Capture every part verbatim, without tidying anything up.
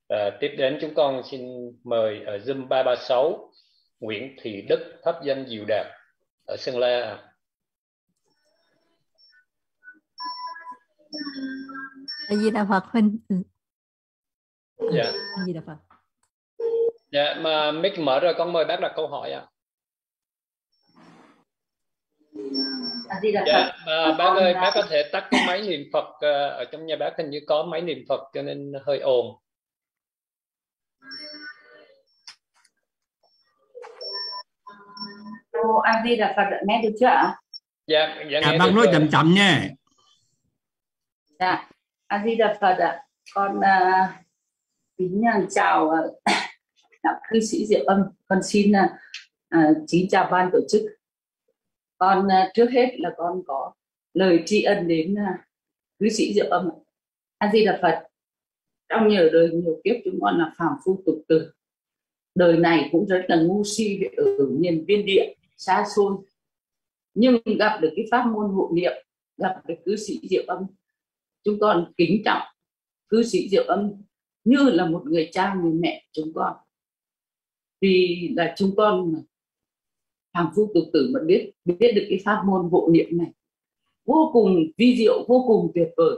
À, tiếp đến chúng con xin mời ở Zoom ba ba sáu Nguyễn Thị Đức, pháp danh Diệu Đạt ở Sơn La. A Di Đà Phật huynh. Ừ. Dạ. A Di Đà Phật. Dạ, mà mic mở rồi, con mời bác đặt câu hỏi ạ. A Di Đà Phật. Dạ, à, bác ơi, bác có thể tắt cái máy niệm Phật, ở trong nhà bác hình như có máy niệm Phật cho nên hơi ồn. Cô A Di Đà Phật nghe được chưa ạ? Dạ, dạ, dạ bác nói chậm chậm nha. Dạ, A Di Đà Phật ạ. Con uh, kính uh, chào uh, đạo cư sĩ Diệu Âm. Con xin uh, kính chào ban tổ chức. Con uh, trước hết là con có lời tri ân đến uh, cư sĩ Diệu Âm. A Di Đà Phật. Trong nhiều đời nhiều kiếp chúng con là phàm phu tục tử. Đời này cũng rất là ngu si ở miền biên địa xa xôi, nhưng gặp được cái pháp môn hộ niệm, gặp được cư sĩ Diệu Âm, chúng con kính trọng cư sĩ Diệu Âm như là một người cha người mẹ chúng con. Vì là chúng con phàm phu tục tử mà biết biết được cái pháp môn hộ niệm này vô cùng vi diệu, vô cùng tuyệt vời.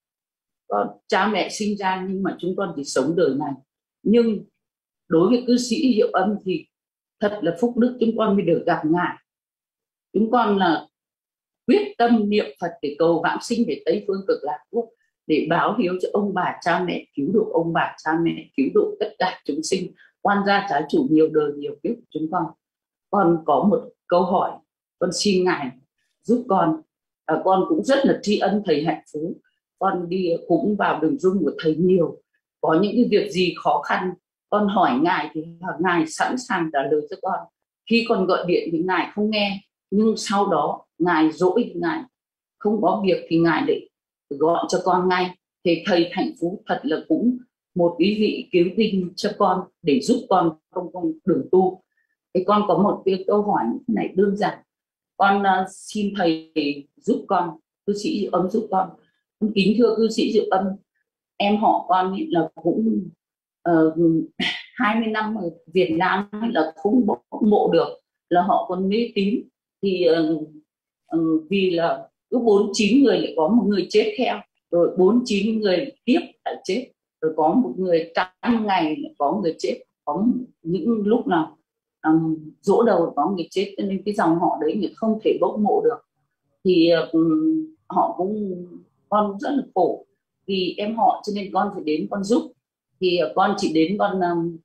Con cha mẹ sinh ra nhưng mà chúng con chỉ sống đời này, nhưng đối với cư sĩ Diệu Âm thì thật là phúc đức chúng con mới được gặp ngài. Chúng con là quyết tâm niệm Phật để cầu vãng sinh về Tây Phương Cực Lạc Quốc, để báo hiếu cho ông bà cha mẹ, cứu độ ông bà cha mẹ, cứu độ tất cả chúng sinh, oan gia trái chủ nhiều đời nhiều kiếp của chúng con. Con có một câu hỏi, con xin ngài giúp con. À, con cũng rất là tri ân thầy Hạnh Phú. Con đi cũng vào đường dung của thầy nhiều, có những cái việc gì khó khăn con hỏi ngài thì ngài sẵn sàng trả lời cho con. Khi con gọi điện thì ngài không nghe, nhưng sau đó ngài dỗi thì ngài không có việc thì ngài để gọi cho con ngay. Thì thầy Hạnh Phú thật là cũng một ý vị cứu tinh cho con để giúp con trong con đường tu. Thì con có một cái câu hỏi như này đơn giản, con uh, xin thầy giúp con, cư sĩ Diệu Âm giúp con. Con kính thưa cư sĩ Diệu Âm, em họ con là cũng uh, hai mươi năm ở Việt Nam là không mộ được, là họ còn mê tín. Thì uh, uh, vì là cứ bốn chín người lại có một người chết theo, rồi bốn chín người tiếp lại chết, rồi có một người trăm ngày lại có người chết, có những lúc nào um, dỗ đầu có người chết, cho nên cái dòng họ đấy người không thể bốc mộ được. Thì um, họ cũng, con rất là khổ vì em họ, cho nên con phải đến con giúp. Thì con chỉ đến con um,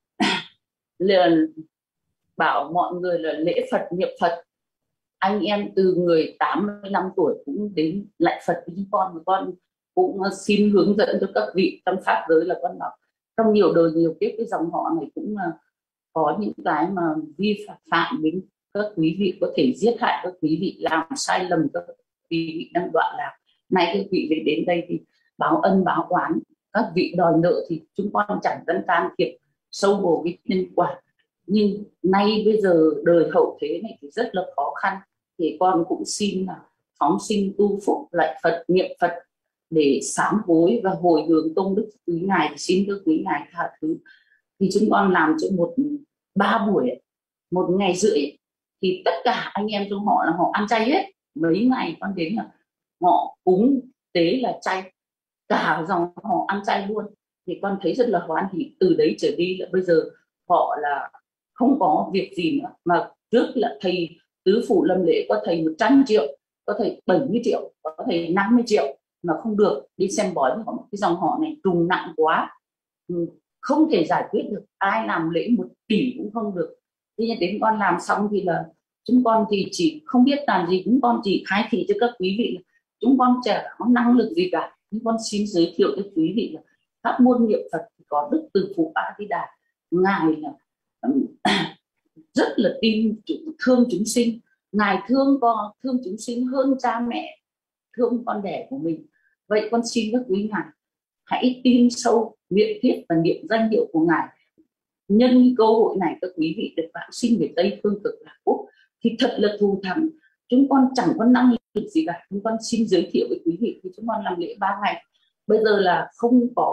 liền bảo mọi người là lễ Phật niệm Phật. Anh em từ người tám mươi lăm tuổi cũng đến lại Phật với con, và con cũng xin hướng dẫn cho các vị trong pháp giới là con bảo trong nhiều đời nhiều kiếp cái dòng họ này cũng có những cái mà vi phạm đến các quý vị, có thể giết hại các quý vị, làm sai lầm các quý vị đang đoạn lạc. Nay các vị về đến đây thì báo ân báo oán, các vị đòi nợ thì chúng con chẳng cần can thiệp sâu vào cái nhân quả. Nhưng nay bây giờ đời hậu thế này thì rất là khó khăn, thì con cũng xin là phóng sinh tu phúc lại Phật niệm Phật để sám hối và hồi hướng công đức quý ngài, xin các quý ngài tha thứ. Thì chúng con làm cho một ba buổi, một ngày rưỡi, thì tất cả anh em trong họ là họ ăn chay hết. Mấy ngày con đến là họ cúng tế là chay, cả dòng họ ăn chay luôn. Thì con thấy rất là hoan hỉ. Từ đấy trở đi là bây giờ họ là không có việc gì nữa, mà trước là thầy tứ phủ lâm lễ có thầy một trăm triệu, có thầy bảy mươi triệu, có thầy năm mươi triệu mà không được đi xem bói. Cái dòng họ này trùng nặng quá, không thể giải quyết được, ai làm lễ một tỷ cũng không được. Tuy nhiên đến con làm xong thì là chúng con thì chỉ không biết làm gì, chúng con chỉ khai thị cho các quý vị là chúng con chả có năng lực gì cả. Chúng con xin giới thiệu cho quý vị là pháp môn niệm Phật thì có Đức Từ Phụ A Di Đà, ngài là rất là tin thương chúng sinh, ngài thương con, thương chúng sinh hơn cha mẹ thương con đẻ của mình. Vậy con xin các quý ngài hãy tin sâu, niệm thiết và niệm danh hiệu của ngài. Nhân cơ hội này các quý vị được vãng sinh về Tây Phương Cực Lạc Quốc thì thật là thù thắng. Chúng con chẳng có năng lực gì cả. Chúng con xin giới thiệu với quý vị thì chúng con làm lễ ba ngày. Bây giờ là không có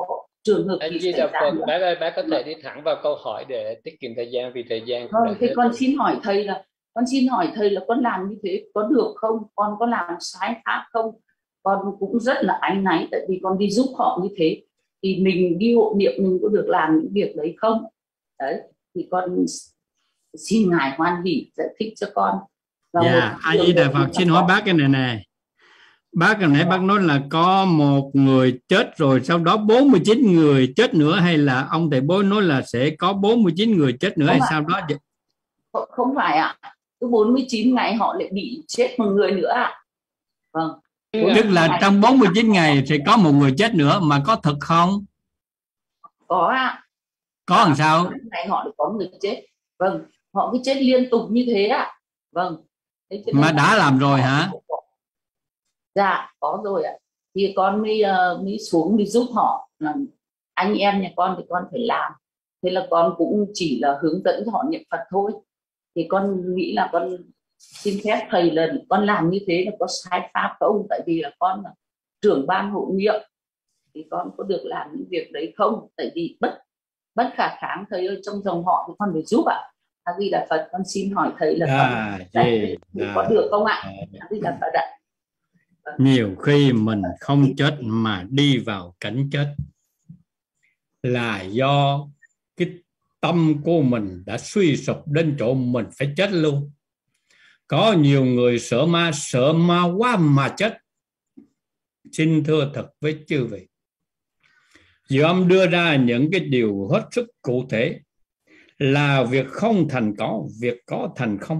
trường hợp Anh gì Di xảy Đà ra Phật, nữa. bác ơi, bác có thể đi thẳng vào câu hỏi để tiết kiệm thời gian, vì thời gian cũng Vâng, đã thế hết con rồi. xin hỏi thầy là con xin hỏi thầy là con làm như thế có được không, con có làm sai pháp không? Con cũng rất là áy náy, tại vì con đi giúp họ như thế thì mình đi hộ niệm mình có được làm những việc đấy không? Đấy thì con xin ngài hoan hỉ giải thích cho con. Và Dạ, một A Di Đà Phật, xin hỏi bác cái này nè. Bác hồi nãy bác nói là có một người chết rồi sau đó bốn mươi chín người chết nữa, hay là ông thầy bói nói là sẽ có bốn mươi chín người chết nữa, không hay ạ. sao đó? Không, không phải ạ. Cứ bốn mươi chín ngày họ lại bị chết một người nữa ạ. Vâng. Tức là trong bốn mươi chín ngày sẽ có một người chết nữa, mà có thật không? Có ạ. Có làm sao? Ngày họ có người chết. Vâng, họ cứ chết liên tục như thế ạ. Vâng. Thế mà đã làm rồi hả? Dạ, có rồi ạ. Thì con mới uh, mới xuống đi giúp họ. Anh em nhà con thì con phải làm. Thế là con cũng chỉ là hướng dẫn họ niệm Phật thôi. Thì con nghĩ là con xin phép thầy là con làm như thế là có sai pháp không? Tại vì là con là trưởng ban hộ niệm thì con có được làm những việc đấy không? Tại vì bất bất khả kháng thầy ơi, trong dòng họ thì con phải giúp ạ. A Di Đà Phật, con xin hỏi thầy là à, con gì, có à, được không ạ? A Di Đà Phật ạ. Nhiều khi mình không chết mà đi vào cảnh chết là do cái tâm của mình đã suy sụp đến chỗ mình phải chết luôn. Có nhiều người sợ ma, sợ ma quá mà chết. Xin thưa thật với chư vị, Diệu Âm đưa ra những cái điều hết sức cụ thể là việc không thành có, việc có thành không.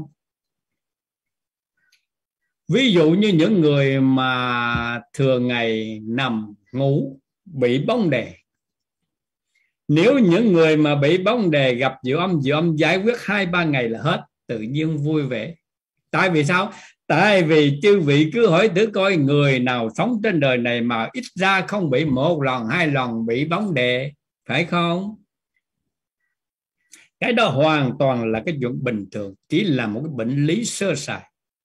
Ví dụ như những người mà thường ngày nằm ngủ bị bóng đè, nếu những người mà bị bóng đè gặp Diệu Âm, Diệu Âm giải quyết hai ba ngày là hết, tự nhiên vui vẻ. Tại vì sao? Tại vì chư vị cứ hỏi thử coi, người nào sống trên đời này mà ít ra không bị một lần hai lần bị bóng đè, phải không? Cái đó hoàn toàn là cái chuyện bình thường, chỉ là một cái bệnh lý sơ sài.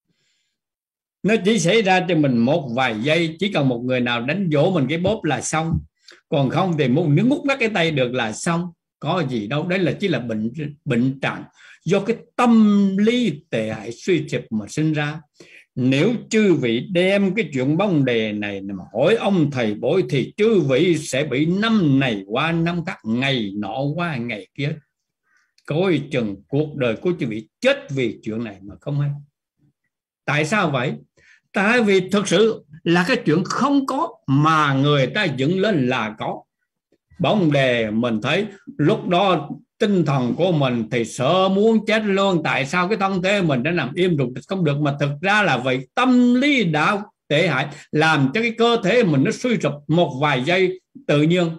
Nó chỉ xảy ra cho mình một vài giây, chỉ cần một người nào đánh vỗ mình cái bóp là xong. Còn không thì một nước mút mắt cái tay được là xong. Có gì đâu, đấy là chỉ là bệnh bệnh trạng do cái tâm lý tệ hại suy sụp mà sinh ra. Nếu chư vị đem cái chuyện bóng đè này mà hỏi ông thầy bói thì chư vị sẽ bị năm này qua năm khác, ngày nọ qua ngày kia. Coi chừng cuộc đời của chư vị chết vì chuyện này mà không hay. Tại sao vậy? Tại vì thực sự là cái chuyện không có mà người ta dựng lên là có. Bóng đè mình thấy lúc đó tinh thần của mình thì sợ muốn chết luôn. Tại sao cái thân thể mình đã nằm im rụt không được? Mà thực ra là vậy, tâm lý đã tệ hại làm cho cái cơ thể mình nó suy sụp một vài giây tự nhiên.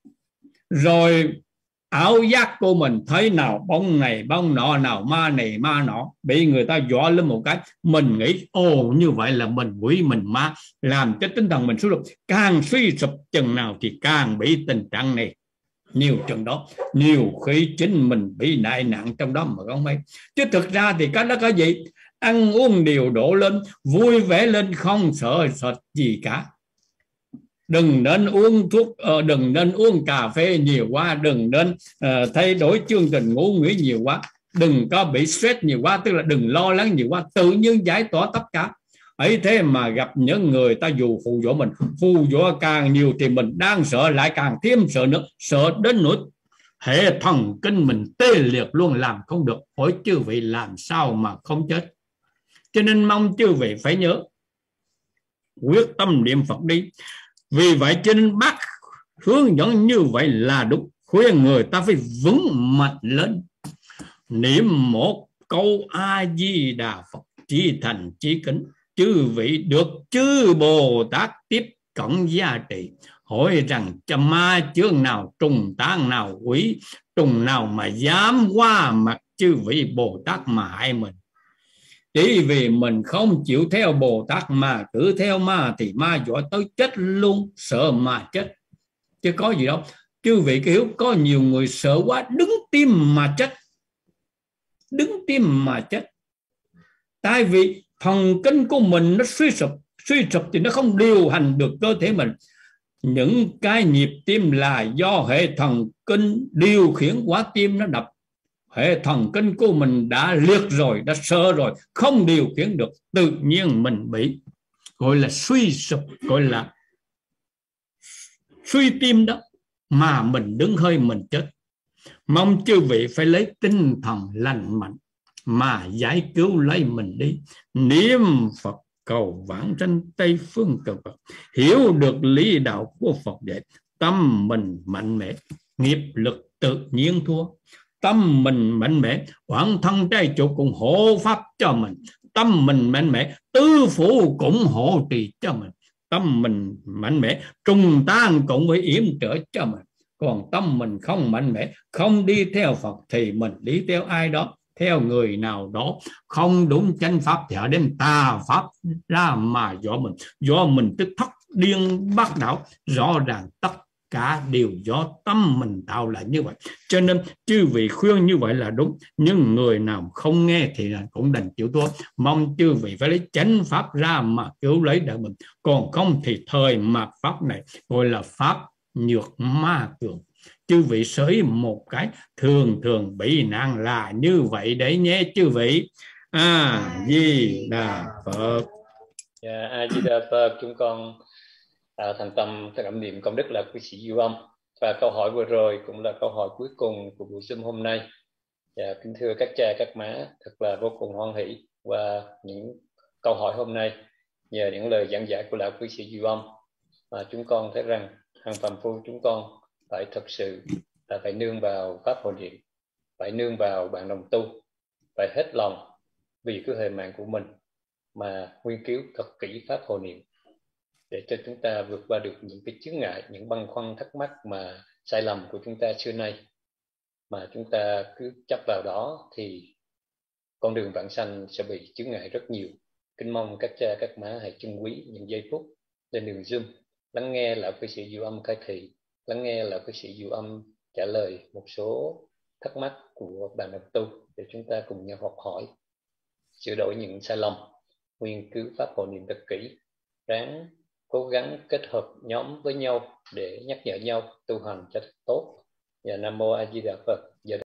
Rồi ảo giác của mình thấy nào bóng này bóng nọ, nào ma này ma nọ, bị người ta dọa lên một cái, mình nghĩ ồ như vậy là mình quỷ mình ma, làm cho tinh thần mình suy sụp. Càng suy sụp chừng nào thì càng bị tình trạng này. Nhiều chừng đó, nhiều khi chính mình bị đại nạn trong đó mà không hay. Chứ thực ra thì cái đó có gì, ăn uống điều độ lên, vui vẻ lên, không sợ sệt gì cả. Đừng nên uống thuốc, đừng nên uống cà phê nhiều quá, đừng nên uh, thay đổi chương trình ngủ nghỉ nhiều quá, đừng có bị stress nhiều quá, tức là đừng lo lắng nhiều quá, tự nhiên giải tỏa tất cả. Ấy thế mà gặp những người ta dù hù dỗ mình, hù dỗ càng nhiều thì mình đang sợ lại càng thêm sợ nữa, sợ đến nỗi hệ thần kinh mình tê liệt luôn, làm không được. Hỏi chư vị làm sao mà không chết? Cho nên mong chư vị phải nhớ, quyết tâm niệm Phật đi. Vì vậy cho nên bác hướng dẫn như vậy là đúng, khuyên người ta phải vững mạnh lên, niệm một câu A Di Đà Phật, chí thành chí kính, chư vị được chư Bồ Tát tiếp cận gia trị. Hỏi rằng châm ma chướng nào, trùng tán nào, quỷ trùng nào mà dám qua mặt chư vị Bồ Tát mà hại mình. Chỉ vì mình không chịu theo Bồ Tát mà cứ theo ma thì ma dọa tới chết luôn, sợ mà chết. Chứ có gì đâu. Chư vị hiểu, có nhiều người sợ quá đứng tim mà chết. Đứng tim mà chết. Tại vì thần kinh của mình nó suy sụp, suy sụp thì nó không điều hành được cơ thể mình. những cái nhịp tim là do hệ thần kinh điều khiển quả tim nó đập. Hệ thần kinh của mình đã liệt rồi, đã sợ rồi, không điều khiển được, tự nhiên mình bị gọi là suy sụp, gọi là suy tim đó, mà mình đứng hơi mình chết. Mong chư vị phải lấy tinh thần lành mạnh mà giải cứu lấy mình đi. Niệm Phật cầu vãng sanh Tây phương cực Phật, hiểu được lý đạo của Phật dạy. Tâm mình mạnh mẽ, nghiệp lực tự nhiên thua. Tâm mình mạnh mẽ, bản thân trai chủ cũng hộ pháp cho mình. Tâm mình mạnh mẽ, tứ phủ cũng hộ trì cho mình. Tâm mình mạnh mẽ, trùng tan cũng phải yểm trợ cho mình. Còn tâm mình không mạnh mẽ, không đi theo Phật thì mình đi theo ai đó, theo người nào đó không đúng chánh pháp thì họ đem tà pháp ra mà do mình, do mình tức thất điên bắt đảo. Rõ ràng tất cả đều do tâm mình tạo lại như vậy. Cho nên chư vị khuyên như vậy là đúng, nhưng người nào không nghe thì cũng đành chịu thua. Mong chư vị phải lấy chánh pháp ra mà cứu lấy đời mình. Còn không thì thời mạt pháp này gọi là pháp nhược ma cường. Chư vị sới một cái thường thường bị nạn là như vậy đấy nhé chư vị. A Di Đà Phật. Yeah, A Di Đà Phật. Chúng con à, thành tâm cảm niệm công đức là quý sĩ Du Âm. Và câu hỏi vừa rồi cũng là câu hỏi cuối cùng của buổi Zoom hôm nay. Yeah, kính thưa các cha các má, thật là vô cùng hoan hỷ và những câu hỏi hôm nay nhờ những lời giảng giải của lão quý sĩ Du Âm mà chúng con thấy rằng hàng phàm phu chúng con phải thật sự là phải nương vào pháp hội niệm, phải nương vào bạn đồng tu, phải hết lòng vì cái thời mạng của mình mà nghiên cứu thật kỹ pháp hội niệm để cho chúng ta vượt qua được những cái chướng ngại, những băn khoăn thắc mắc mà sai lầm của chúng ta xưa nay. Mà chúng ta cứ chấp vào đó thì con đường vãng sanh sẽ bị chướng ngại rất nhiều. Kính mong các cha các má hãy trân quý những giây phút lên đường Zoom, lắng nghe lão cư sĩ Du Âm khai thị, lắng nghe lão cư sĩ Du Âm trả lời một số thắc mắc của bạn đồng tu để chúng ta cùng nhau học hỏi, sửa đổi những sai lầm, nghiên cứu pháp hội niệm thật kỹ, ráng cố gắng kết hợp nhóm với nhau để nhắc nhở nhau tu hành cho thật tốt. Và Nam Mô A Di Đà Phật.